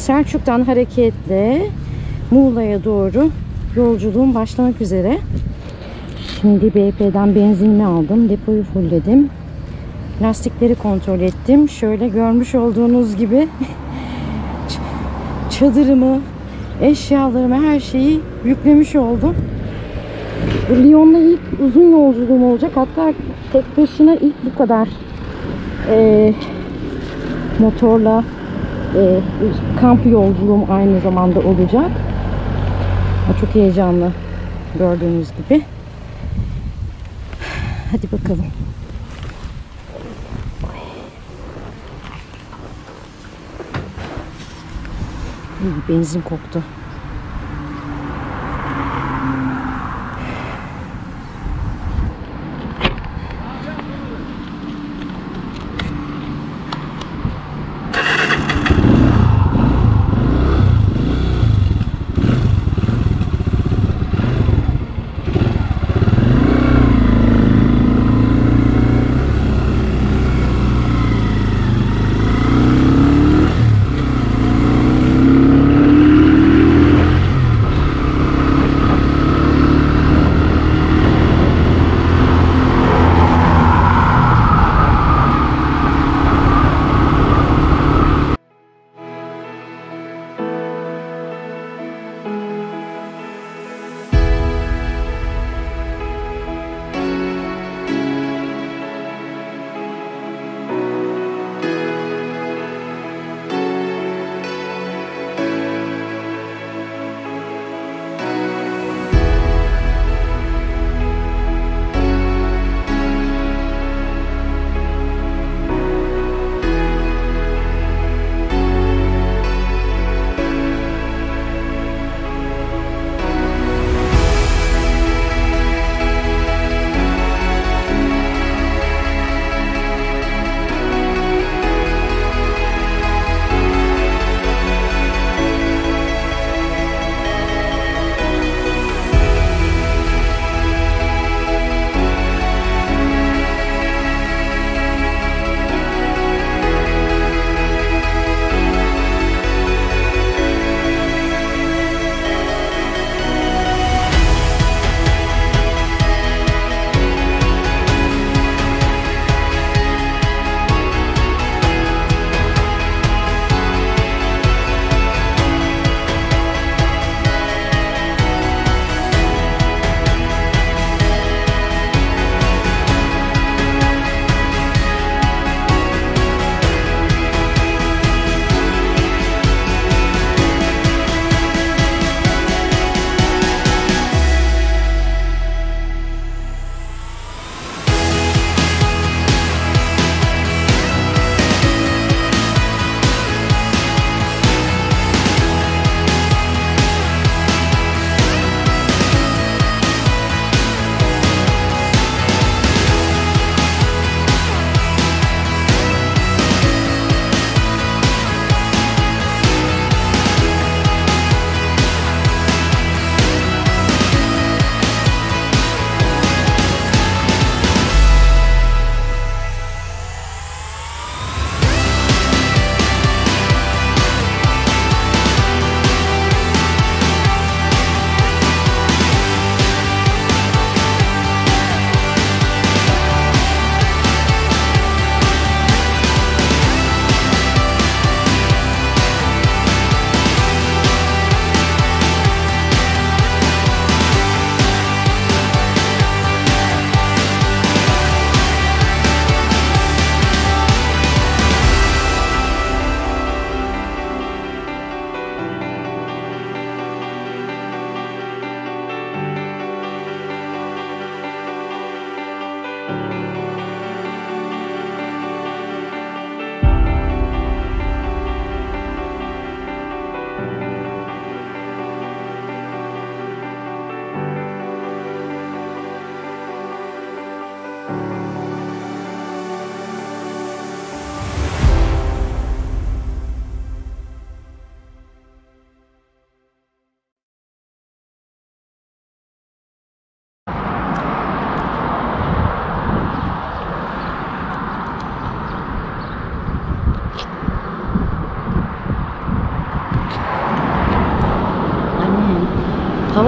Selçuk'tan hareketle Muğla'ya doğru yolculuğum başlamak üzere. Şimdi BP'den benzinimi aldım. Depoyu fullledim. Lastikleri kontrol ettim. Şöyle görmüş olduğunuz gibi çadırımı, eşyalarımı, her şeyi yüklemiş oldum. Lyon'la ilk uzun yolculuğum olacak. Hatta tek başına ilk bu kadar motorla kamp yolculuğum aynı zamanda olacak. Çok heyecanlı, gördüğünüz gibi. Hadi bakalım. Benzin koktu.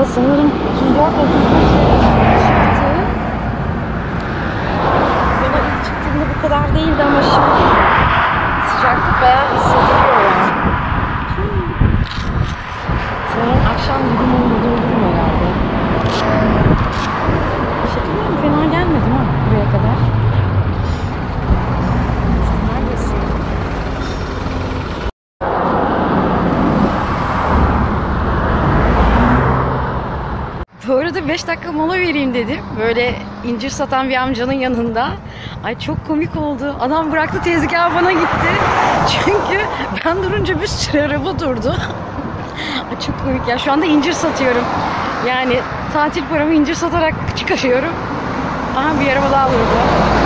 hava sanırım 34-35 çıktı. Yola ilk çıktığımda bu kadar değildi ama şimdi sıcaklık bayağı hissediliyor yani. Sanırım akşam gibi onu durdurum herhalde. Şekillerim fena gelmedi mi buraya kadar? Neredesin? Bu arada 5 dakika mola vereyim dedim. Böyle incir satan bir amcanın yanında. Ay çok komik oldu. Adam bıraktı tezgahı bana gitti. Çünkü ben durunca bir sürü araba durdu. Ay çok komik ya. Şu anda incir satıyorum. Yani tatil paramı incir satarak çıkarıyorum. Aha bir araba daha durdu.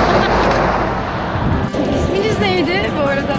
İsminiz neydi bu arada?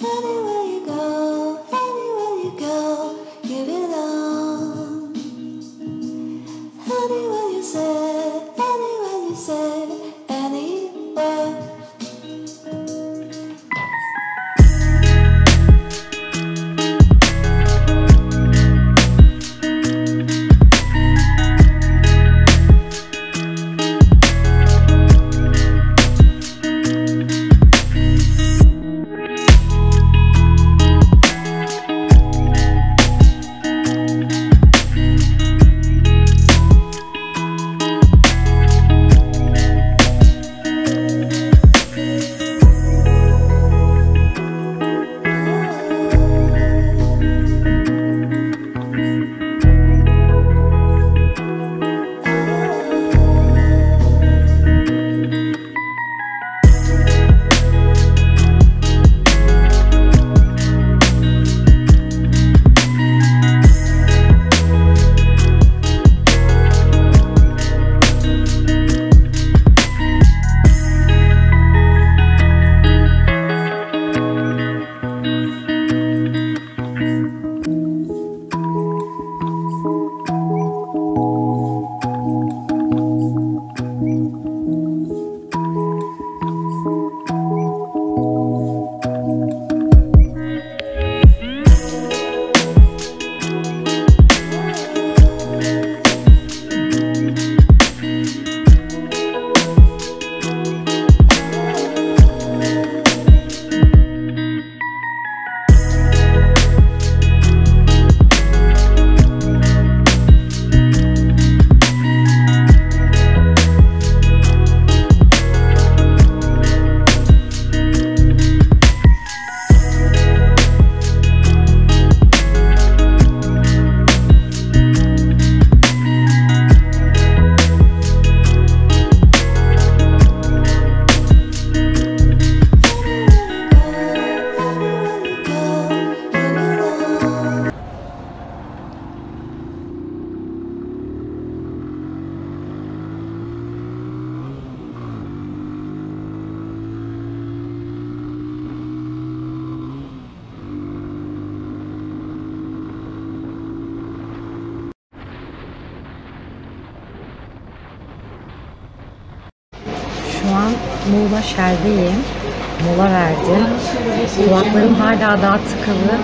Şu an Muğla Şer'deyim. Mola verdim. Kulaklarım hala daha tıkalı.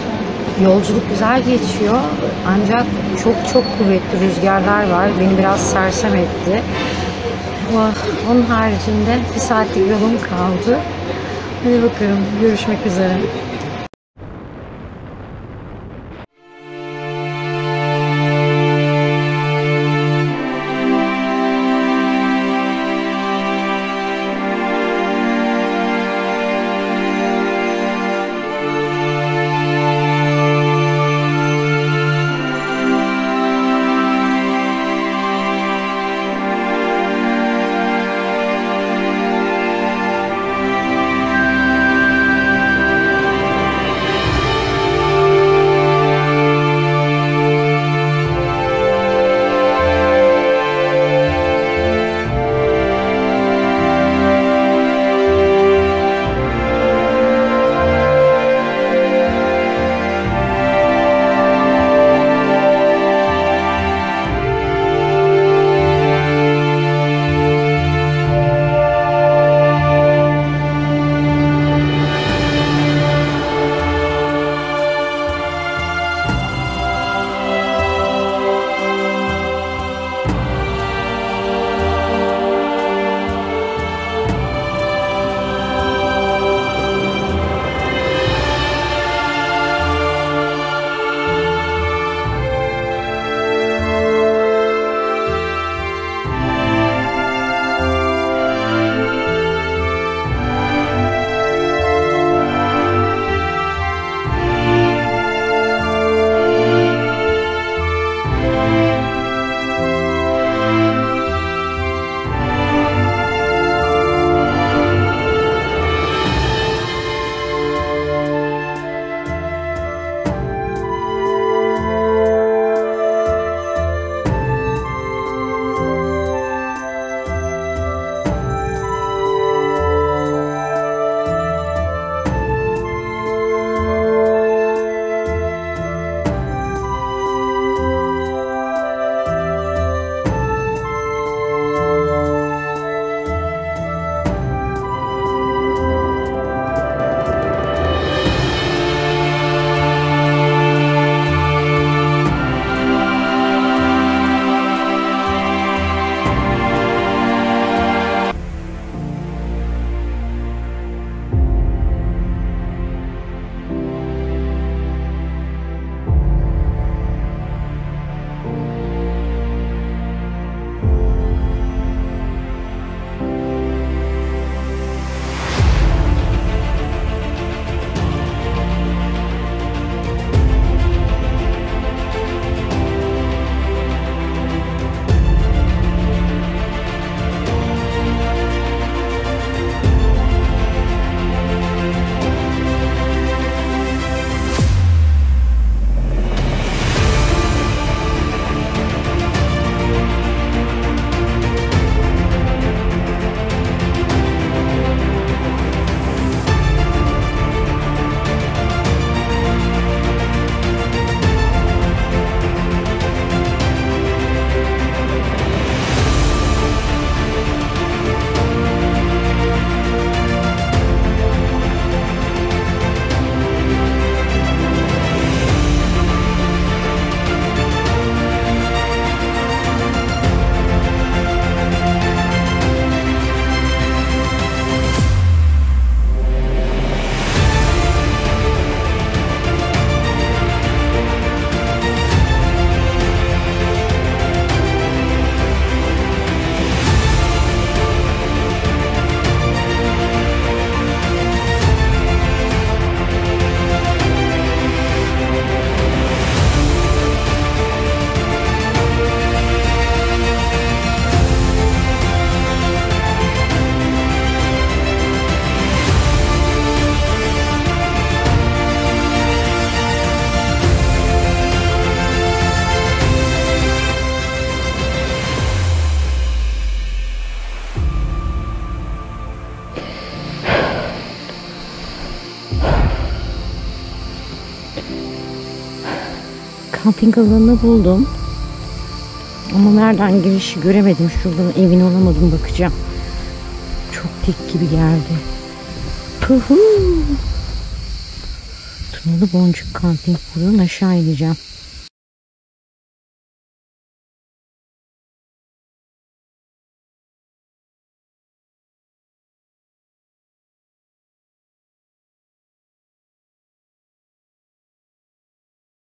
Yolculuk güzel geçiyor. Ancak çok kuvvetli rüzgarlar var. Beni biraz sersem etti. Onun haricinde 1 saatlik yolum kaldı. Hadi bakalım. Görüşmek üzere. kamping alanını buldum. Ama nereden girişi göremedim. Şuradan emin olamadım, bakacağım. Çok tek gibi geldi. Puhu. Tunalı Boncuk Kamping, buradan aşağı ineceğim.